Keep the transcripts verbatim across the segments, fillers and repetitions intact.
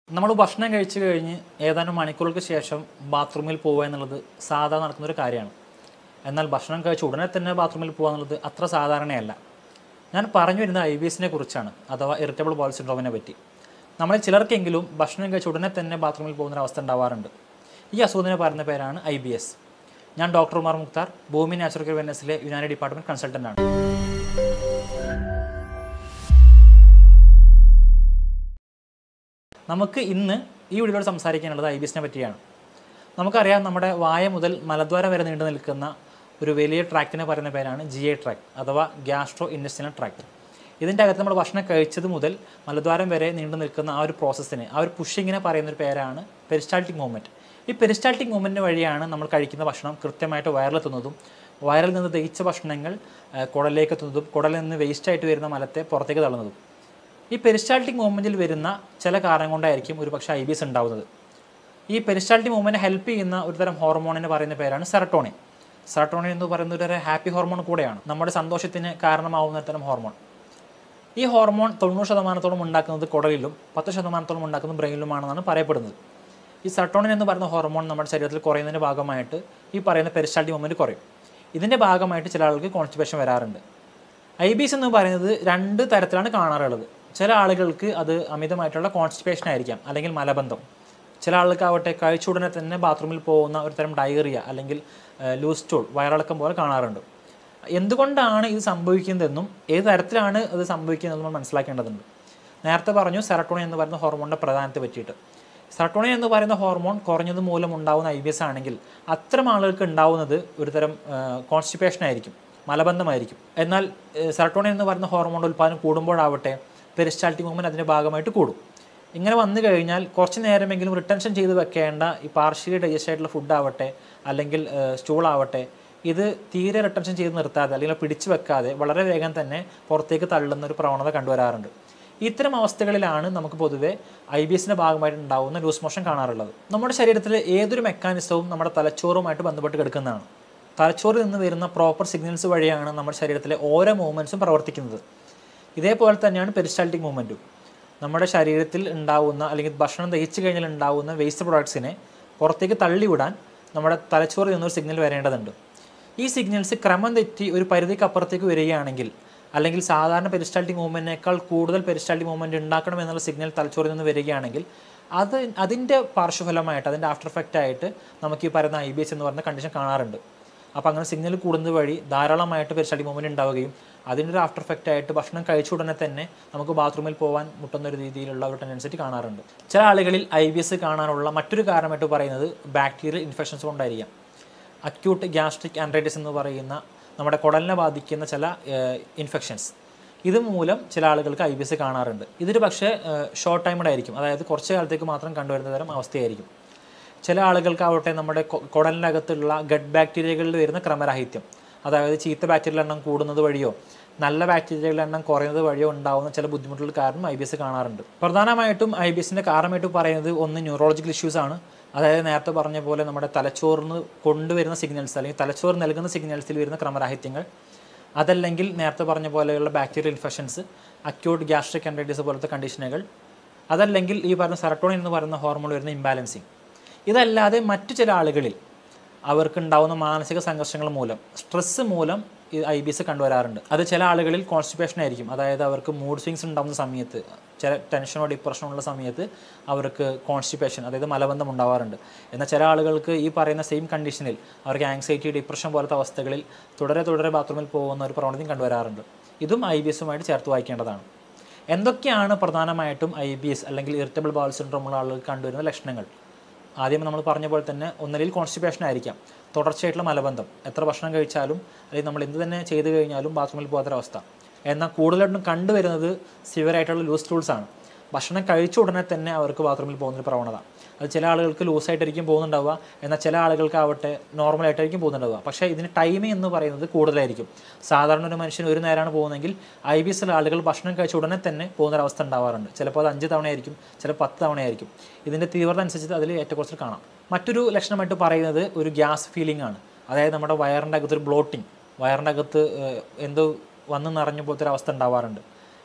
നമ്മൾ ഭക്ഷണം കഴിച്ചു കഴിഞ്ഞ് ഏതാനും മണിക്കൂറുകൾക്ക് ശേഷം ബാത്റൂമിൽ പോവുക എന്നുള്ളത് സാധാരണ നടക്കുന്നൊരു കാര്യമാണ്. എന്നാൽ ഭക്ഷണം കഴിച്ച ഉടനെ തന്നെ ബാത്റൂമിൽ പോകുക എന്നുള്ളത് അത്ര സാധാരണയല്ല. ഞാൻ പറഞ്ഞു വരുന്നത് ഐ ബി എസിനെ കുറിച്ചാണ്, അഥവാ ഇറിറ്റബിൾ ബൗൾ സിൻഡ്രോമിനെ പറ്റി. നമ്മളിൽ ചിലർക്കെങ്കിലും ഭക്ഷണം കഴിച്ച ഉടനെ തന്നെ ബാത്റൂമിൽ പോകുന്നൊരവസ്ഥ ഉണ്ടാവാറുണ്ട്. ഈ അസുഖത്തിന് പറയുന്ന പേരാണ് ഐ ബി എസ്. ഞാൻ doctor Umar Mukhtar, Bhoomi natural care വെൽനസിലെ യുനാനി ഡിപ്പാർട്ട്മെൻറ്റ് കൺസൾട്ടൻ്റാണ്. നമുക്ക് ഇന്ന് ഈ വീഡിയോയിൽ സംസാരിക്കാനുള്ളത് ഐ ബി എസിനെ പറ്റിയാണ്. നമുക്കറിയാം, നമ്മുടെ വായ മുതൽ മലദ്വാരം വരെ നീണ്ടു നിൽക്കുന്ന ഒരു വലിയ ട്രാക്റ്റിനെ പറയുന്ന പേരാണ് ജി ഐ ട്രാക്ട്, അഥവാ ഗ്യാസ്ട്രോ ഇൻറ്റെസ്റ്റിനൽ ട്രാക്ട്. ഇതിൻ്റെ അകത്ത് നമ്മൾ ഭക്ഷണം കഴിച്ചത് മുതൽ മലദ്വാരം വരെ നീണ്ടു നിൽക്കുന്ന ആ ഒരു പ്രോസസ്സിനെ, ആ ഒരു പുഷിങ്ങിനെ പറയുന്നൊരു പേരാണ് പെരിസ്റ്റാൾട്ടിക് മൂവ്മെൻറ്റ്. ഈ പെരിസ്റ്റാൾട്ടിക് മൂവ്മെൻറ്റ് വഴിയാണ് നമ്മൾ കഴിക്കുന്ന ഭക്ഷണം കൃത്യമായിട്ട് വയറിലെത്തുന്നതും വയറിൽ നിന്ന് ദഹിച്ച ഭക്ഷണങ്ങൾ കുടലിലേക്ക് എത്തുന്നതും കുടലിൽ നിന്ന് വേസ്റ്റായിട്ട് വരുന്ന മലത്തെ പുറത്തേക്ക് തള്ളുന്നതും. ഈ പെരിസ്റ്റാൾട്ടിക് മൂവ്മെൻറ്റിൽ വരുന്ന ചില കാരണം കൊണ്ടായിരിക്കും ഒരു പക്ഷേ ഐ ബി എസ് ഉണ്ടാവുന്നത്. ഈ പെരിസ്റ്റാൾട്ടിക് മൂവ്മെൻറ്റ് ഹെൽപ്പ് ചെയ്യുന്ന ഒരു തരം ഹോർമോണിന് പറയുന്ന പേരാണ് സെറട്ടോണിൻ. സെറട്ടോണിൻ എന്ന് പറയുന്ന ഒരു തരം ഹാപ്പി ഹോർമോൺ കൂടെയാണ്, നമ്മുടെ സന്തോഷത്തിന് കാരണമാവുന്ന തരം ഹോർമോൺ. ഈ ഹോർമോൺ തൊണ്ണൂറ് ശതമാനത്തോളം ഉണ്ടാക്കുന്നത് കുടലിലും പത്ത് ശതമാനത്തോളം ഉണ്ടാക്കുന്നത് ബ്രെയിനിലുമാണെന്നാണ് പറയപ്പെടുന്നത്. ഈ സെറട്ടോണിൻ എന്ന് പറയുന്ന ഹോർമോൺ നമ്മുടെ ശരീരത്തിൽ കുറയുന്നതിൻ്റെ ഭാഗമായിട്ട് ഈ പറയുന്ന പെരിസ്റ്റാൾട്ടിക് മൂവ്മെൻറ്റ് കുറയും. ഇതിൻ്റെ ഭാഗമായിട്ട് ചില ആളുകൾക്ക് കോൺസ്റ്റിപ്പേഷൻ വരാറുണ്ട്. ഐ ബി എസ് എന്ന് പറയുന്നത് രണ്ട് തരത്തിലാണ് കാണാറുള്ളത്. ചില ആളുകൾക്ക് അത് അമിതമായിട്ടുള്ള കോൺസ്റ്റിപ്പേഷൻ ആയിരിക്കാം, അല്ലെങ്കിൽ മലബന്ധം. ചില ആൾക്കാവട്ടെ കഴിച്ചുടനെ തന്നെ ബാത്റൂമിൽ പോകുന്ന ഒരു തരം ഡയറിയ അല്ലെങ്കിൽ ലൂസ് സ്റ്റൂൾ, വയറിളക്കം പോലെ കാണാറുണ്ട്. എന്തുകൊണ്ടാണ് ഇത് സംഭവിക്കുന്നതെന്നും ഏത് തരത്തിലാണ് ഇത് സംഭവിക്കുന്നതെന്നും നമ്മൾ മനസ്സിലാക്കേണ്ടതുണ്ട്. നേരത്തെ പറഞ്ഞു സെറട്ടോണിൻ എന്ന് പറയുന്ന ഹോർമോണിൻ്റെ പ്രധാനത്തെ പറ്റിയിട്ട്. സെറട്ടോണിൻ എന്ന് പറയുന്ന ഹോർമോൺ കുറഞ്ഞത് മൂലം ഉണ്ടാകുന്ന ഐ ബി എസ് ആണെങ്കിൽ അത്തരം ആളുകൾക്ക് ഉണ്ടാവുന്നത് ഒരു തരം കോൺസ്റ്റിപ്പേഷൻ ആയിരിക്കും, മലബന്ധമായിരിക്കും. എന്നാൽ സെറട്ടോണിൻ എന്ന് പറയുന്ന ഹോർമോണിൻ്റെ ഉൽപ്പാദനം കൂടുമ്പോഴാവട്ടെ പെരിസ്റ്റാൾട്ടിക് മൂവ്മെൻറ്റ് അതിൻ്റെ ഭാഗമായിട്ട് കൂടും. ഇങ്ങനെ വന്നു കഴിഞ്ഞാൽ കുറച്ച് നേരമെങ്കിലും റിട്ടൻഷൻ ചെയ്ത് വെക്കേണ്ട ഈ പാർഷ്യലി ഡൈജസ്റ്റ് ആയിട്ടുള്ള ഫുഡ് ആവട്ടെ അല്ലെങ്കിൽ സ്റ്റൂൾ ആവട്ടെ, ഇത് തീരെ റിട്ടൻഷൻ ചെയ്ത് നിർത്താതെ അല്ലെങ്കിൽ പിടിച്ചു വെക്കാതെ വളരെ വേഗം തന്നെ പുറത്തേക്ക് തള്ളുന്ന ഒരു പ്രവണത കണ്ടുവരാറുണ്ട്. ഇത്തരം അവസ്ഥകളിലാണ് നമുക്ക് പൊതുവേ ഐ ബി എസിൻ്റെ ഭാഗമായിട്ട് ഉണ്ടാകുന്ന ലൂസ് മോഷൻ കാണാറുള്ളത്. നമ്മുടെ ശരീരത്തിലെ ഏതൊരു മെക്കാനിസവും നമ്മുടെ തലച്ചോറുമായിട്ട് ബന്ധപ്പെട്ട് കിടക്കുന്നതാണ്. തലച്ചോറിൽ നിന്ന് വരുന്ന പ്രോപ്പർ സിഗ്നൽസ് വഴിയാണ് നമ്മുടെ ശരീരത്തിലെ ഓരോ മൂവ്മെൻറ്റ്സും പ്രവർത്തിക്കുന്നത്. ഇതേപോലെ തന്നെയാണ് പെരിസ്റ്റാൾട്ടിക് മൂവ്മെൻറ്റും. നമ്മുടെ ശരീരത്തിൽ ഉണ്ടാകുന്ന അല്ലെങ്കിൽ ഭക്ഷണം ദഹിച്ചു കഴിഞ്ഞാൽ ഉണ്ടാകുന്ന വേസ്റ്റ് പ്രൊഡക്ട്സിനെ പുറത്തേക്ക് തള്ളിവിടാൻ നമ്മുടെ തലച്ചോറിൽ നിന്നൊരു സിഗ്നൽ വരേണ്ടതുണ്ട്. ഈ സിഗ്നൽസ് ക്രമം തെറ്റി ഒരു പരിധിക്ക് അപ്പുറത്തേക്ക് വരികയാണെങ്കിൽ, അല്ലെങ്കിൽ സാധാരണ പെരിസ്റ്റാൾട്ടിക് മൂവ്മെൻറ്റിനേക്കാൾ കൂടുതൽ പെരിസ്റ്റാൾട്ടിക് മൂവ്മെൻറ്റ് ഉണ്ടാക്കണം എന്നുള്ള സിഗ്നൽ തലച്ചോറിൽ നിന്ന് വരികയാണെങ്കിൽ അത് അതിൻ്റെ പാർശ്വഫലമായിട്ട്, അതിൻ്റെ ആഫ്റ്റർ എഫക്റ്റ് ആയിട്ട് നമുക്ക് ഈ പറയുന്ന ഐ ബി എസ് എന്ന് പറയുന്ന കണ്ടീഷൻ കാണാറുണ്ട്. അപ്പോൾ അങ്ങനെ സിഗ്നൽ കൂടുന്നത് വഴി ധാരാളമായിട്ട് പെരിസ്റ്റാൾട്ടിക് മൂവ്മെൻറ്റ് ഉണ്ടാവുകയും അതിൻ്റെ ഒരു ആഫ്റ്റർ എഫക്റ്റ് ആയിട്ട് ഭക്ഷണം കഴിച്ച ഉടനെ തന്നെ നമുക്ക് ബാത്റൂമിൽ പോകാൻ മുട്ടുന്ന ഒരു രീതിയിലുള്ള ഒരു ടെൻഡൻസി കാണാറുണ്ട്. ചില ആളുകളിൽ ഐ ബി എസ് കാണാനുള്ള മറ്റൊരു കാരണമായിട്ട് പറയുന്നത് ബാക്ടീരിയൽ ഇൻഫെക്ഷൻസ് കൊണ്ടായിരിക്കാം. അക്യൂട്ട് ഗ്യാസ്ട്രിക് ആൻഡ്രൈറ്റിസ് എന്ന് പറയുന്ന നമ്മുടെ കുടലിനെ ബാധിക്കുന്ന ചില ഇൻഫെക്ഷൻസ്, ഇത് മൂലം ചില ആളുകൾക്ക് ഐ ബി എസ് കാണാറുണ്ട്. ഇതൊരു പക്ഷേ ഷോർട്ട് ടൈമഡ് ആയിരിക്കും, അതായത് കുറച്ച് കാലത്തേക്ക് മാത്രം കണ്ടുവരുന്ന തരം അവസ്ഥയായിരിക്കും. ചില ആളുകൾക്കാവട്ടെ നമ്മുടെ കുടലിനകത്തുള്ള ഗട്ട് ബാക്ടീരിയകളിൽ വരുന്ന ക്രമരാഹിത്യം, അതായത് ചീത്ത ബാക്ടീരിയകളുടെ എണ്ണം കൂടുന്നത് വഴിയോ നല്ല ബാക്ടീരിയകളുടെ എണ്ണം കുറയുന്നത് വഴിയോ ഉണ്ടാകുന്ന ചില ബുദ്ധിമുട്ടുകൾ കാരണം ഐ ബി എസ് കാണാറുണ്ട്. പ്രധാനമായിട്ടും ഐ ബി എസിൻ്റെ കാരണമായിട്ട് പറയുന്നത് ഒന്ന് ന്യൂറോളജിക്കൽ ഇഷ്യൂസ് ആണ്. അതായത് നേരത്തെ പറഞ്ഞ പോലെ നമ്മുടെ തലച്ചോറിന് കൊണ്ടുവരുന്ന സിഗ്നൽസ് അല്ലെങ്കിൽ തലച്ചോറ് നൽകുന്ന സിഗ്നൽസിൽ വരുന്ന ക്രമരാഹിത്യങ്ങൾ, അതല്ലെങ്കിൽ നേരത്തെ പറഞ്ഞ പോലെയുള്ള bacterial infections, acute gastric enteritis പോലത്തെ കണ്ടീഷനുകൾ, അതല്ലെങ്കിൽ ഈ പറഞ്ഞ സെറട്ടോണിൻ എന്ന് പറയുന്ന ഹോർമോൺ വരുന്ന ഇംബാലൻസിങ്. ഇതല്ലാതെ മറ്റു ചില ആളുകളിൽ അവർക്കുണ്ടാകുന്ന മാനസിക സംഘർഷങ്ങൾ മൂലം, സ്ട്രെസ്സ് മൂലം ഈ ഐ ബി എസ് കണ്ടുവരാറുണ്ട്. അത് ചില ആളുകളിൽ കോൺസ്റ്റിപ്പേഷൻ ആയിരിക്കും, അതായത് അവർക്ക് മൂഡ് സ്വിങ്സ് ഉണ്ടാകുന്ന സമയത്ത്, ചില ടെൻഷനോ ഡിപ്രഷനോ ഉള്ള സമയത്ത് അവർക്ക് കോൺസ്റ്റിപ്പേഷൻ, അതായത് മലബന്ധം ഉണ്ടാവാറുണ്ട്. എന്നാൽ ചില ആളുകൾക്ക് ഈ പറയുന്ന സെയിം കണ്ടീഷനിൽ അവർക്ക് ആങ്സൈറ്റി, ഡിപ്രഷൻ പോലത്തെ അവസ്ഥകളിൽ തുടരെ തുടരെ ബാത്റൂമിൽ പോകുന്ന ഒരു പ്രവണതയും കണ്ടുവരാറുണ്ട്. ഇതും ഐ ബി എസുമായിട്ട് ചേർത്ത് വായിക്കേണ്ടതാണ്. എന്തൊക്കെയാണ് പ്രധാനമായിട്ടും ഐ ബി എസ് അല്ലെങ്കിൽ ഇറിറ്റബിൾ ബൗൾ സിൻഡ്രോം ഉള്ള ആളുകൾക്ക് കണ്ടുവരുന്ന ലക്ഷണങ്ങൾ? ആദ്യം നമ്മൾ പറഞ്ഞ പോലെ തന്നെ ഒന്നരിൽ കോൺസ്റ്റിപ്പേഷൻ ആയിരിക്കാം, തുടർച്ചയായിട്ടുള്ള മലബന്ധം, എത്ര ഭക്ഷണം കഴിച്ചാലും അല്ലെങ്കിൽ നമ്മൾ എന്ത് തന്നെ ചെയ്ത് കഴിഞ്ഞാലും ബാത്റൂമിൽ പോകാത്തൊരവസ്ഥ. എന്നാൽ കൂടുതലായിട്ടും കണ്ടുവരുന്നത് സിവിയറായിട്ടുള്ള ലൂസ് സ്റ്റൂൾസ് ആണ്. ഭക്ഷണം കഴിച്ച ഉടനെ തന്നെ അവർക്ക് ബാത്റൂമിൽ പോകുന്നൊരു പ്രവണത. അത് ചില ആളുകൾക്ക് ലൂസായിട്ടായിരിക്കും പോകുന്നുണ്ടാവുക, എന്നാൽ ചില ആളുകൾക്കാവട്ടെ നോർമലായിട്ടായിരിക്കും പോകുന്നുണ്ടാവുക. പക്ഷേ ഇതിന് ടൈമിംഗ് എന്ന് പറയുന്നത് കൂടുതലായിരിക്കും. സാധാരണ ഒരു മനുഷ്യൻ ഒരു നേരമാണ് പോകുന്നതെങ്കിൽ ഐ ബി എസിലെ ആളുകൾ ഭക്ഷണം കഴിച്ച ഉടനെ തന്നെ പോകുന്നൊരവസ്ഥ ഉണ്ടാവാറുണ്ട്. ചിലപ്പോൾ അത് അഞ്ച് തവണയായിരിക്കും, ചിലപ്പോൾ പത്ത് തവണയായിരിക്കും. ഇതിൻ്റെ തീവ്രത അനുസരിച്ച് അതിൽ ഏറ്റക്കുറച്ചിൽ കാണാം. മറ്റൊരു ലക്ഷണമായിട്ട് പറയുന്നത് ഒരു ഗ്യാസ് ഫീലിംഗ് ആണ്. അതായത് നമ്മുടെ വയറിൻ്റെ അകത്തൊരു ബ്ലോട്ടിങ്, വയറിൻ്റെ അകത്ത് എന്തോ വന്ന് നിറഞ്ഞ പോലത്തെ ഒരു അവസ്ഥ ഉണ്ടാവാറുണ്ട്.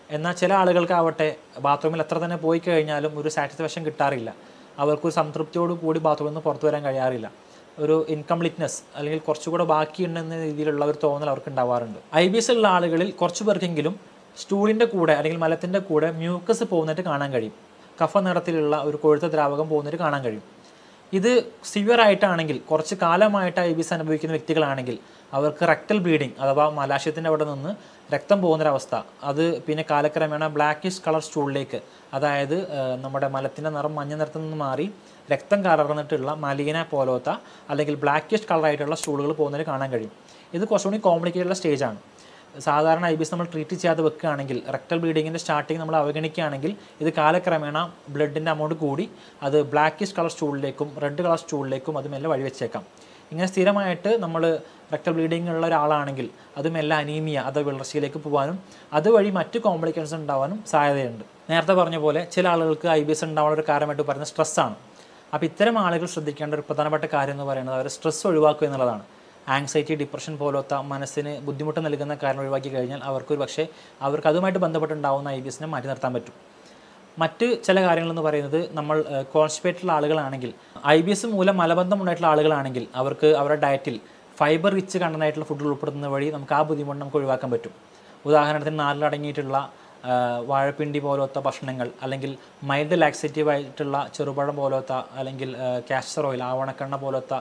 എന്നാൽ ചില ആളുകൾക്കാവട്ടെ ബാത്റൂമിൽ എത്ര തന്നെ പോയി കഴിഞ്ഞാലും ഒരു സാറ്റിസ്ഫാക്ഷൻ കിട്ടാറില്ല. അവർക്കൊരു സംതൃപ്തിയോട് കൂടി ബാത്റൂമിൽ നിന്ന് പുറത്തു വരാൻ കഴിയാറില്ല. ഒരു ഇൻകംപ്ലീറ്റ്നെസ് അല്ലെങ്കിൽ കുറച്ചുകൂടെ ബാക്കിയുണ്ടെന്ന രീതിയിലുള്ള ഒരു തോന്നൽ അവർക്ക് ഉണ്ടാവാറുണ്ട്. ഐ ബി എസ് ഉള്ള ആളുകളിൽ കുറച്ച് പേർക്കെങ്കിലും സ്റ്റൂളിൻ്റെ കൂടെ അല്ലെങ്കിൽ മലത്തിൻ്റെ കൂടെ മ്യൂക്കസ് പോകുന്നതായിട്ട് കാണാൻ കഴിയും. കഫ നിറത്തിലുള്ള ഒരു കൊഴുത്ത ദ്രാവകം പോകുന്നതായിട്ട് കാണാൻ കഴിയും. ഇത് സിവിയർ ആയിട്ടാണെങ്കിൽ, കുറച്ച് കാലമായിട്ട് ഐ ബി എസ് അനുഭവിക്കുന്ന വ്യക്തികളാണെങ്കിൽ അവർക്ക് റെക്ടൽ ബ്ലീഡിങ് അഥവാ മലാശയത്തിൻ്റെ അവിടെ നിന്ന് രക്തം പോകുന്നൊരവസ്ഥ, അത് പിന്നെ കാലക്രമേണ ബ്ലാക്കിഷ് കളർ സ്റ്റൂളിലേക്ക്, അതായത് നമ്മുടെ മലത്തിൻ്റെ നിറം മഞ്ഞ നിറത്തിൽ നിന്ന് മാറി രക്തം കലർന്നിട്ടുള്ള മലീന പോലത്തെ അല്ലെങ്കിൽ ബ്ലാക്കിഷ് കളറായിട്ടുള്ള സ്റ്റൂളുകൾ പോകുന്നതിന് കാണാൻ കഴിയും. ഇത് കുറച്ചുകൂടി കോംപ്ലിക്കേറ്റഡ് സ്റ്റേജാണ്. സാധാരണ ഐ ബി എസ് നമ്മൾ ട്രീറ്റ് ചെയ്യാതെ വെക്കുകയാണെങ്കിൽ, റെക്ടൽ ബ്ലീഡിങ്ങിൻ്റെ സ്റ്റാർട്ടിങ് നമ്മൾ അവഗണിക്കുകയാണെങ്കിൽ ഇത് കാലക്രമേണ ബ്ലഡിൻ്റെ അമൗണ്ട് കൂടി അത് ബ്ലാക്കിഷ് കളർ സ്റ്റൂളിലേക്കും റെഡ് കളർ സ്റ്റൂളിലേക്കും അത് മെല്ലെ വഴിവെച്ചേക്കാം. ഇങ്ങനെ സ്ഥിരമായിട്ട് നമ്മൾ റെക്ടൽ ബ്ലീഡിംഗ് ഉള്ള ഒരാളാണെങ്കിൽ അത് മെല്ലെ അനീമിയ അത് വളർച്ചയിലേക്ക് പോകാനും അതുവഴി മറ്റ് കോംപ്ലിക്കേഷൻസ് ഉണ്ടാവാനും സാധ്യതയുണ്ട്. നേരത്തെ പറഞ്ഞ പോലെ ചില ആളുകൾക്ക് ഐ ബി എസ് ഉണ്ടാവാനുള്ള ഒരു കാരണമായിട്ട് പറയുന്നത് സ്ട്രെസ്സാണ്. അപ്പോൾ ഇത്തരം ആളുകൾ ശ്രദ്ധിക്കേണ്ട ഒരു പ്രധാനപ്പെട്ട കാര്യം എന്ന് പറയുന്നത് അവർ സ്ട്രെസ് ഒഴിവാക്കുക എന്നുള്ളതാണ്. ആങ്സൈറ്റി, ഡിപ്രഷൻ പോലത്തെ മനസ്സിന് ബുദ്ധിമുട്ട് നൽകുന്ന കാരണം ഒഴിവാക്കി കഴിഞ്ഞാൽ അവർക്കൊരു പക്ഷേ അവർക്ക് അതുമായിട്ട് ബന്ധപ്പെട്ടുണ്ടാകുന്ന ഐ ബി എസിനെ മാറ്റി നിർത്താൻ പറ്റും. മറ്റ് ചില കാര്യങ്ങളെന്ന് പറയുന്നത്, നമ്മൾ കോൺസ്റ്റിപ്പേറ്റുള്ള ആളുകളാണെങ്കിൽ, ഐ ബി എസ് മൂലം മലബന്ധം ഉണ്ടായിട്ടുള്ള ആളുകളാണെങ്കിൽ അവർക്ക് അവരുടെ ഡയറ്റിൽ ഫൈബർ റിച്ച് കണ്ടൻ്റായിട്ടുള്ള ഫുഡ് ഉൾപ്പെടുത്തുന്ന വഴി നമുക്ക് ആ ബുദ്ധിമുട്ട് നമുക്ക് ഒഴിവാക്കാൻ പറ്റും. ഉദാഹരണത്തിന് നാലിലടങ്ങിയിട്ടുള്ള വാഴപ്പിണ്ടി പോലത്തെ ഭക്ഷണങ്ങൾ, അല്ലെങ്കിൽ മൈൽഡ് ലാക്സേറ്റീവ് ആയിട്ടുള്ള ചെറുപഴം പോലത്തെ അല്ലെങ്കിൽ കാസ്റ്റർ ഓയിൽ, ആവണക്കെണ്ണ പോലത്തെ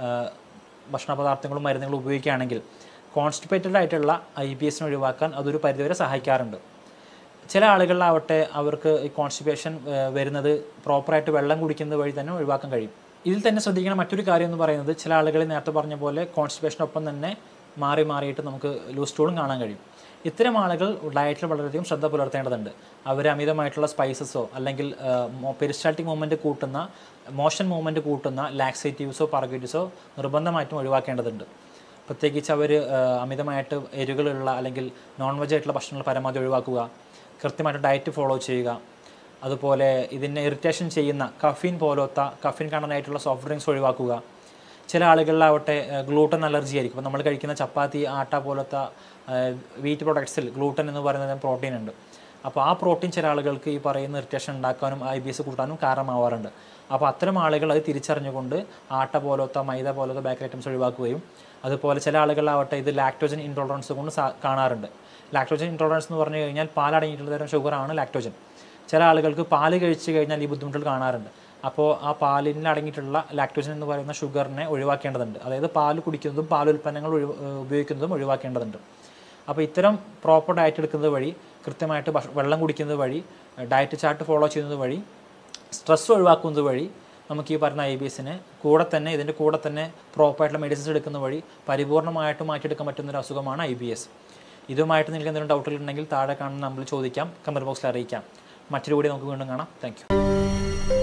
ഭക്ഷണ പദാർത്ഥങ്ങളും മരുന്നുകളും ഉപയോഗിക്കുകയാണെങ്കിൽ കോൺസ്റ്റിപ്പേറ്റഡ് ആയിട്ടുള്ള ഐ ബി എസിനെ ഒഴിവാക്കാൻ അതൊരു പരിധിവരെ സഹായിക്കാറുണ്ട്. ചില ആളുകളിലാവട്ടെ അവർക്ക് ഈ കോൺസ്റ്റിപ്പേഷൻ വരുന്നത് പ്രോപ്പറായിട്ട് വെള്ളം കുടിക്കുന്നത് വഴി തന്നെ ഒഴിവാക്കാൻ കഴിയും. ഇതിൽ തന്നെ ശ്രദ്ധിക്കുന്ന മറ്റൊരു കാര്യം എന്ന് പറയുന്നത്, ചില ആളുകളിൽ നേരത്തെ പറഞ്ഞ പോലെ കോൺസ്റ്റിപ്പേഷനൊപ്പം തന്നെ മാറി മാറിയിട്ട് നമുക്ക് ലൂസ് സ്റ്റൂളും കാണാൻ കഴിയും. ഇത്തരം ആളുകൾ ഡയറ്റിൽ വളരെയധികം ശ്രദ്ധ പുലർത്തേണ്ടതുണ്ട്. അവർ അമിതമായിട്ടുള്ള സ്പൈസസോ അല്ലെങ്കിൽ പെരിസ്റ്റാൾട്ടിക് മൂവ്മെൻറ്റ് കൂട്ടുന്ന മോഷൻ മൂവ്മെൻറ്റ് കൂട്ടുന്ന ലാക്സേറ്റീവ്സോ പാർഗേറ്റീവ്സോ നിർബന്ധമായിട്ടും ഒഴിവാക്കേണ്ടതുണ്ട്. പ്രത്യേകിച്ച് അവർ അമിതമായിട്ട് എരികളുള്ള അല്ലെങ്കിൽ നോൺ വെജ് ആയിട്ടുള്ള ഭക്ഷണങ്ങൾ പരമാവധി ഒഴിവാക്കുക, കൃത്യമായിട്ട് ഡയറ്റ് ഫോളോ ചെയ്യുക. അതുപോലെ ഇതിനെ ഇറിറ്റേഷൻ ചെയ്യുന്ന കഫീൻ പോലത്തെ കഫീൻ കണ്ടൻ്റായിട്ടുള്ള സോഫ്റ്റ് ഡ്രിങ്ക്സ് ഒഴിവാക്കുക. ചില ആളുകളിലാവട്ടെ ഗ്ലൂട്ടൻ അലർജി ആയിരിക്കും. അപ്പോൾ നമ്മൾ കഴിക്കുന്ന ചപ്പാത്തി, ആട്ട പോലത്തെ വീറ്റ് പ്രൊഡക്ട്സിൽ ഗ്ലൂട്ടൻ എന്ന് പറയുന്നത് പ്രോട്ടീൻ ഉണ്ട്. അപ്പോൾ ആ പ്രോട്ടീൻ ചില ആളുകൾക്ക് ഈ പറയുന്ന ഇറിറ്റേഷൻ ഉണ്ടാക്കാനും ഐ ബി എസ് കൂട്ടാനും കാരണമാവാറുണ്ട്. അപ്പോൾ അത്തരം ആളുകൾ അത് തിരിച്ചറിഞ്ഞുകൊണ്ട് ആട്ട പോലത്തെ മൈദ പോലത്തെ ബേക്കറി ഐറ്റംസ് ഒഴിവാക്കുകയും, അതുപോലെ ചില ആളുകളാവട്ടെ ഇത് ലാക്ടോജൻ ഇൻടോളറൻസ് കൊണ്ട് കാണാറുണ്ട്. ലാക്ടോജൻ ഇൻടോളറൻസ് എന്ന് പറഞ്ഞു കഴിഞ്ഞാൽ പാലടങ്ങിയിട്ടുള്ള തരം ഷുഗറാണ് ലാക്ടോജൻ. ചില ആളുകൾക്ക് പാല് കഴിച്ച് കഴിഞ്ഞാൽ ഈ ബുദ്ധിമുട്ടുകൾ കാണാറുണ്ട്. അപ്പോൾ ആ പാലിൽ അടങ്ങിയിട്ടുള്ള ലാക്ടോജൻ എന്ന് പറയുന്ന ഷുഗറിനെ ഒഴിവാക്കേണ്ടതുണ്ട്. അതായത് പാല് കുടിക്കുന്നതും പാലുൽപ്പന്നങ്ങൾ ഒഴി ഉപയോഗിക്കുന്നതും ഒഴിവാക്കേണ്ടതുണ്ട്. അപ്പോൾ ഇത്തരം പ്രോപ്പർ ഡയറ്റ് എടുക്കുന്നത് വഴി, കൃത്യമായിട്ട് വെള്ളം കുടിക്കുന്നത് വഴി, ഡയറ്റ് ചാർട്ട് ഫോളോ ചെയ്യുന്നത് വഴി, സ്ട്രെസ് ഒഴിവാക്കുന്നത് വഴി നമുക്ക് ഈ പറഞ്ഞ ഐ ബി എസിനെ കൂടെ തന്നെ ഇതിൻ്റെ കൂടെ തന്നെ പ്രോപ്പറായിട്ടുള്ള മെഡിസിൻസ് എടുക്കുന്ന വഴി പരിപൂർണമായിട്ട് മാറ്റിയെടുക്കാൻ പറ്റുന്നൊരു അസുഖമാണ് ഐ ബി എസ്. ഇതുമായിട്ട് നിങ്ങൾക്ക് എന്തെങ്കിലും ഡൗട്ടുകളുണ്ടെങ്കിൽ താഴെ കാണുന്ന നമ്പറിൽ ചോദിക്കാം, കമൻറ്റ് ബോക്സിൽ അറിയിക്കാം. മറ്റൊരു കൂടി നമുക്ക് വീണ്ടും കാണാം. Thank U.